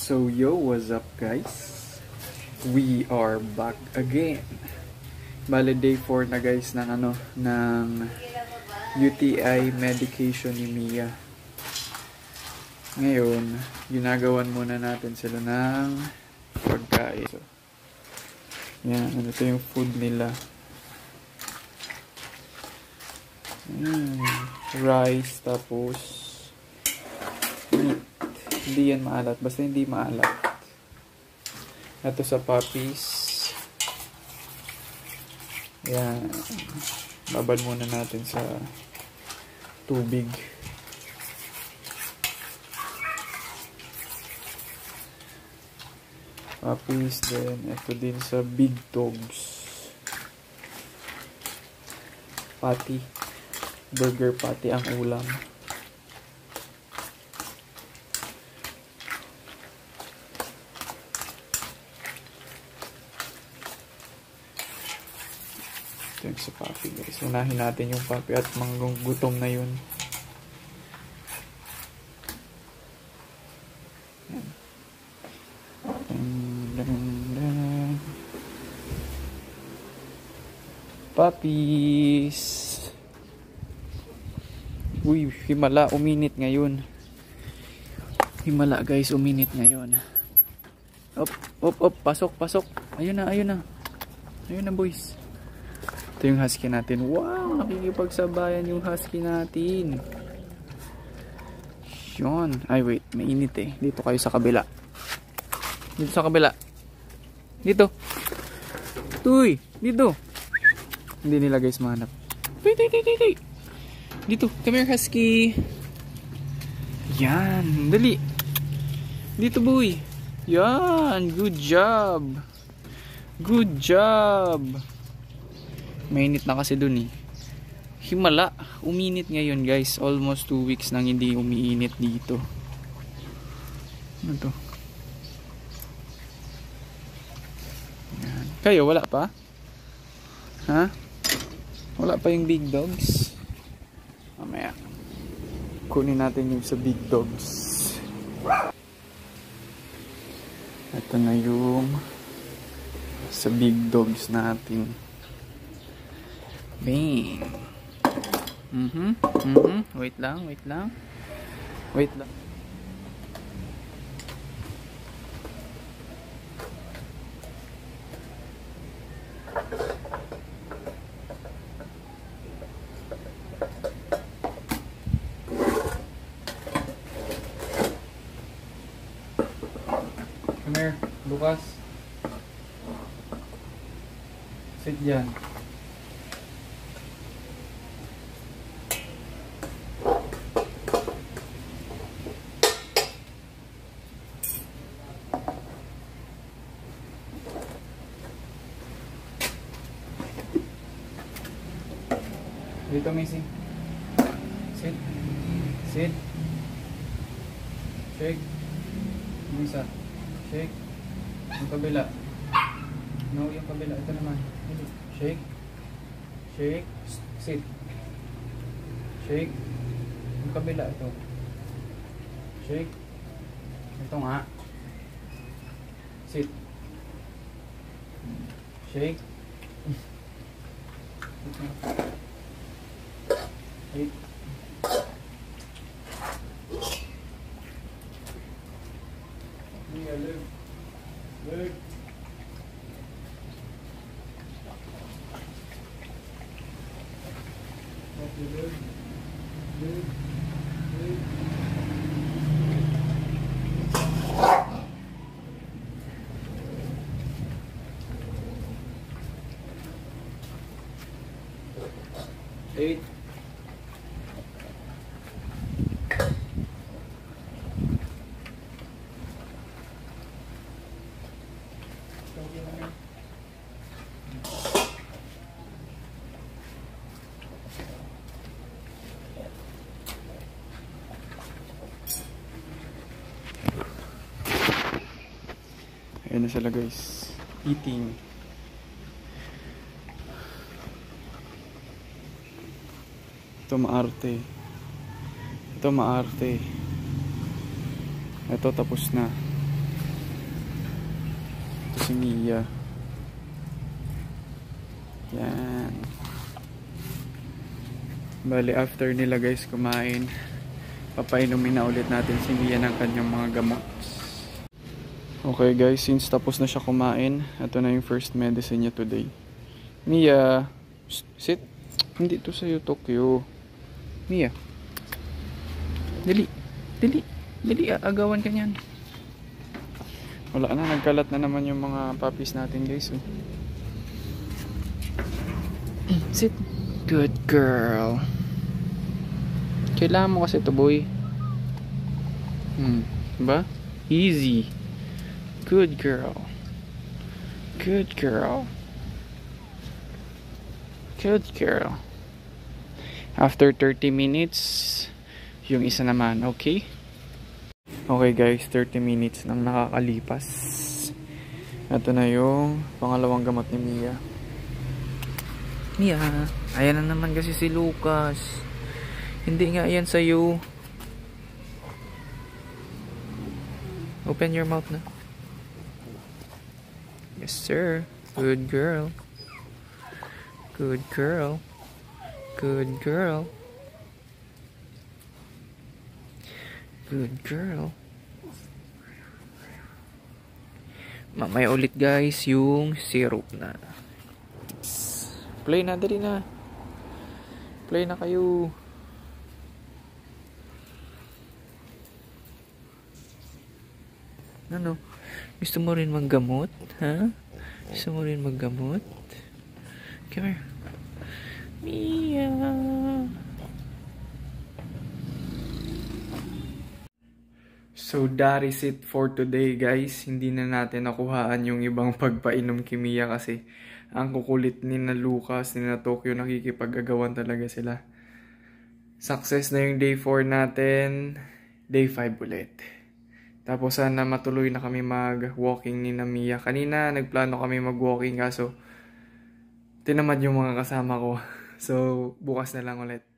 So yo, what's up guys? We are back again. Bale day 4 na guys ng UTI medication ni Mia. Ngayon, ginagawan muna natin sila ng pagkain. So, yan, ito yung food nila. Rice, tapos meat. Hindi yan maalat, basta hindi maalat. Ito sa puppies. Yan. Babad muna natin sa tubig. Puppies, then ito din sa big dogs. Patty. Burger patty ang ulam. Ito yung sa puppy guys. Unahin natin yung puppy at manggutom na yun. Puppies. Uy, himala, uminit ngayon. Himala guys, uminit ngayon. Op, pasok. Ayun na. Ayun na boys. Ito yung husky natin. Wow, nakikipagsabayan yung husky natin. Yun. Ay wait, mainit eh. Dito kayo sa kabila. Dito. Uy, dito. Hindi nila guys mahanap. Dito, come here husky. Yan, dali. Dito boy. Yan, good job. Mainit na kasi dun eh. Himala, uminit ngayon guys. Almost 2 weeks nang hindi umiinit dito. Ano to? Yan. Kayo, wala pa? Ha? Wala pa yung big dogs? Mamaya. Kunin natin yung sa big dogs. Ito na yung sa big dogs natin. Bang. Wait lang. Come here, Lucas. Sit dyan. Dito, Missy. Sit. Shake. Isa. Shake. Yung kabila. No, yung kabila. Ito naman. Shake. Sit. Shake. Yung kabila. Ito. Shake. Ito nga. Sit. Shake. Eight. Leg. Eight. Ayan na sila guys, eating. Ito maarte. Ito tapos na. si Mia. Yan. Bali, after nila guys kumain, papainumin na ulit natin si Mia ng kanyang mga gamot. Okay guys, since tapos na siya kumain, ito na yung first medicine niya today. Mia, sit. Hindi to sa'yo, Tokyo. Mia. Dali. Dali. Dali, agawan ka niyan. Wala na, nagkalat na naman yung mga puppies natin guys. Oh. Sit. Good girl. Kailangan mo kasi ito, boy. Diba? Easy. Good girl. Good girl. Good girl. After 30 minutes, yung isa naman, okay? Okay guys, 30 minutes nang nakakalipas. Ito na yung pangalawang gamot ni Mia. Mia, ayan na naman kasi si Lucas. Hindi nga yan sa'yo. Open your mouth na. Yes sir. Good girl. Good girl. Good girl. Good girl. Mamaya ulit guys yung syrup na. Play na, dali na. Play na kayo. Ano? Gusto mo rin maggamot? Ha? Gusto mo rin maggamot? Come here. Mia. So that is it for today guys. Hindi na natin nakuhaan yung ibang pagpainom kay Mia kasi ang kukulit ni na Lucas, ni na Tokyo, nakikipag-agawan talaga sila. Success na yung day 4 natin. Day 5 ulit. Tapos sana matuloy na kami mag-walking ni na Mia. Kanina nagplano kami mag-walking kaso tinamad yung mga kasama ko. So bukas na lang ulit.